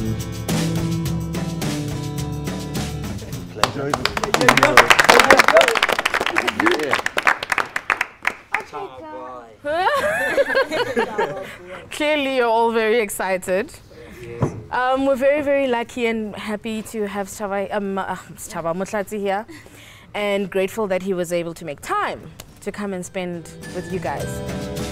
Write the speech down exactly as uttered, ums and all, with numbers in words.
Pleasure. Clearly, you're all very excited. Um, we're very, very lucky and happy to have Sithaba, um, uh, Sithaba Motlatsi here, and grateful that he was able to make time to come and spend with you guys.